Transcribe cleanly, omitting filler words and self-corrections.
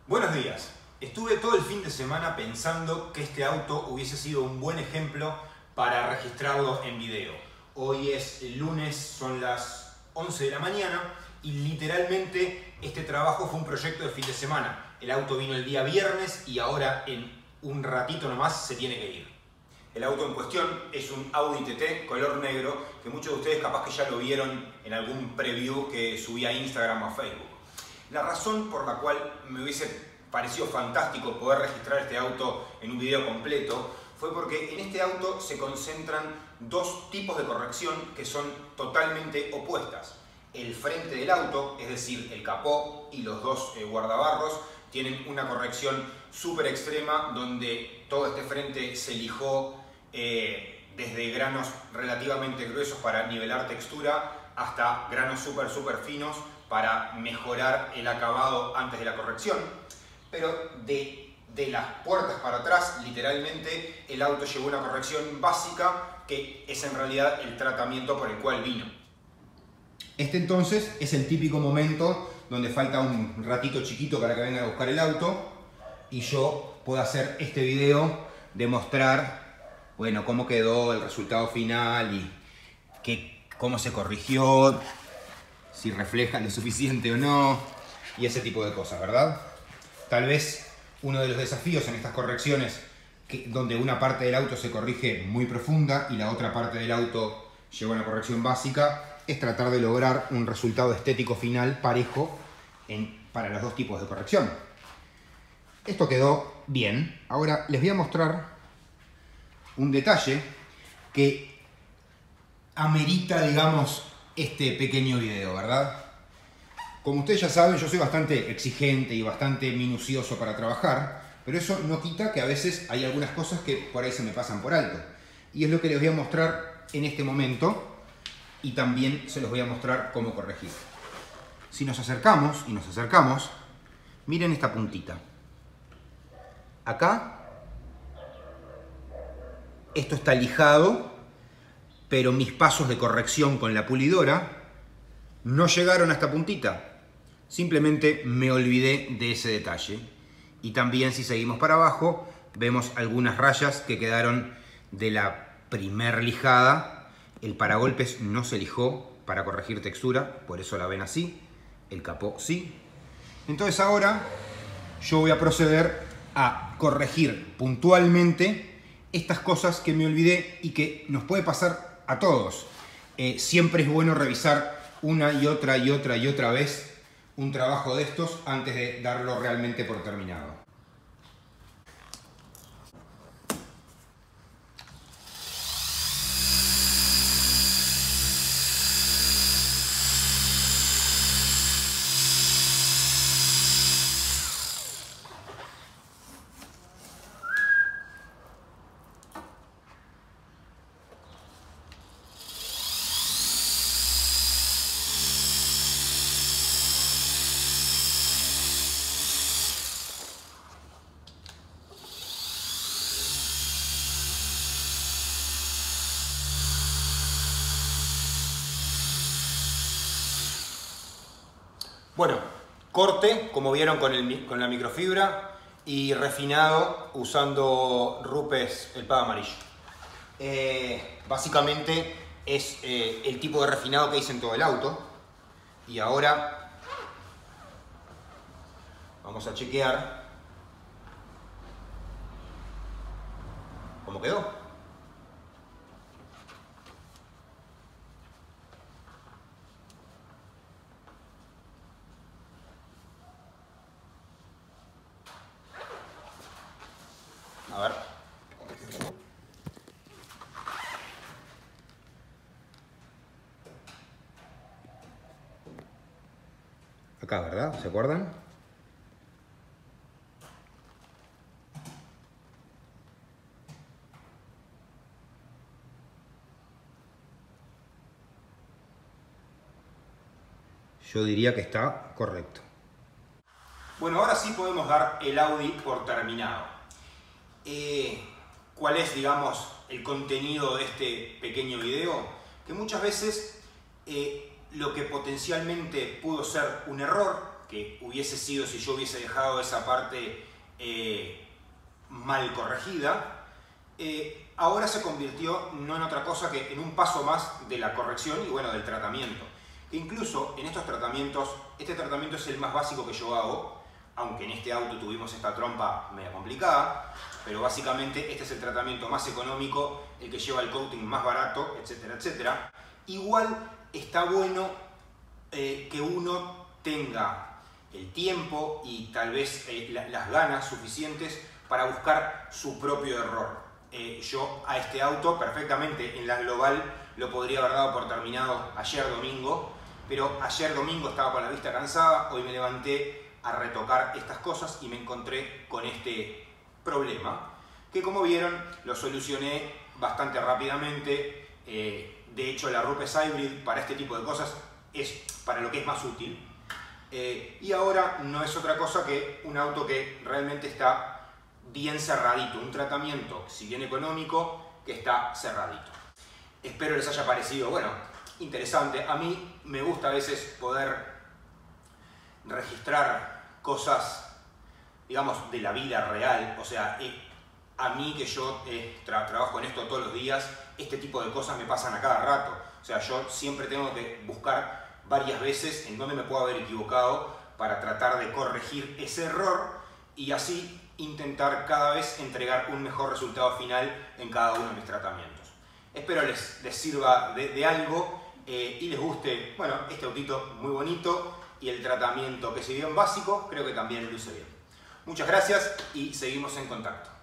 Buenos días. Estuve todo el fin de semana pensando que este auto hubiese sido un buen ejemplo para registrarlo en video. Hoy es el lunes, son las 11 de la mañana y literalmente este trabajo fue un proyecto de fin de semana. El auto vino el día viernes y ahora en un ratito nomás se tiene que ir. El auto en cuestión es un Audi TT color negro que muchos de ustedes capaz que ya lo vieron en algún preview que subí a Instagram o a Facebook. La razón por la cual me hubiese parecido fantástico poder registrar este auto en un video completo fue porque en este auto se concentran dos tipos de corrección que son totalmente opuestas. El frente del auto, es decir, el capó y los dos guardabarros, tienen una corrección súper extrema donde todo este frente se lijó desde granos relativamente gruesos para nivelar textura hasta granos súper finos para mejorar el acabado antes de la corrección. Pero de las puertas para atrás, literalmente, el auto llevó una corrección básica que es en realidad el tratamiento por el cual vino. Este entonces es el típico momento donde falta un ratito chiquito para que vengan a buscar el auto y yo puedo hacer este video de mostrar, bueno, cómo quedó el resultado final y cómo se corrigió, si refleja lo suficiente o no y ese tipo de cosas, ¿verdad? Tal vez uno de los desafíos en estas correcciones, donde una parte del auto se corrige muy profunda y la otra parte del auto lleva una corrección básica, es tratar de lograr un resultado estético final parejo para los dos tipos de corrección. Esto quedó bien. Ahora les voy a mostrar un detalle que amerita, digamos, este pequeño video, ¿verdad? Como ustedes ya saben, yo soy bastante exigente y bastante minucioso para trabajar, pero eso no quita que a veces hay algunas cosas que por ahí se me pasan por alto. Y es lo que les voy a mostrar en este momento y también se los voy a mostrar cómo corregir. Si nos acercamos, miren esta puntita. Acá, esto está lijado, pero mis pasos de corrección con la pulidora no llegaron a esta puntita. Simplemente me olvidé de ese detalle. Y también si seguimos para abajo, vemos algunas rayas que quedaron de la primer lijada. El paragolpes no se lijó para corregir textura, por eso la ven así. El capó sí. Entonces ahora yo voy a proceder a corregir puntualmente estas cosas que me olvidé y que nos puede pasar a todos. Siempre es bueno revisar una y otra vez un trabajo de estos antes de darlo realmente por terminado. Bueno, corte, como vieron con la microfibra, y refinado usando Rupes el Pad amarillo. Básicamente es el tipo de refinado que hice en todo el auto. Y ahora vamos a chequear cómo quedó. A ver. Acá, ¿verdad? ¿Se acuerdan? Yo diría que está correcto. Bueno, ahora sí podemos dar el Audi por terminado. ¿Cuál es, digamos, el contenido de este pequeño video? Que muchas veces lo que potencialmente pudo ser un error que hubiese sido si yo hubiese dejado esa parte mal corregida, ahora se convirtió no en otra cosa que en un paso más de la corrección y bueno, del tratamiento. Incluso en estos tratamientos, este tratamiento es el más básico que yo hago, aunque en este auto tuvimos esta trompa media complicada, pero básicamente este es el tratamiento más económico, el que lleva el coating más barato, etcétera, etcétera. Igual está bueno que uno tenga el tiempo y tal vez las ganas suficientes para buscar su propio error. Yo a este auto perfectamente en la global lo podría haber dado por terminado ayer domingo, pero ayer domingo estaba con la vista cansada, hoy me levanté a retocar estas cosas y me encontré con este problema, que como vieron lo solucioné bastante rápidamente. De hecho la Rupes Hybrid para este tipo de cosas es para lo que es más útil. Y ahora no es otra cosa que un auto que realmente está bien cerradito, un tratamiento, si bien económico, que está cerradito. Espero les haya parecido, bueno, interesante. A mí me gusta a veces poder registrar cosas, digamos, de la vida real. O sea, a mí que yo trabajo en esto todos los días, este tipo de cosas me pasan a cada rato. O sea, yo siempre tengo que buscar varias veces en dónde me puedo haber equivocado para tratar de corregir ese error y así intentar cada vez entregar un mejor resultado final en cada uno de mis tratamientos. Espero les sirva de algo y les guste, bueno, este autito muy bonito y el tratamiento que si bien básico, creo que también luce bien. Muchas gracias y seguimos en contacto.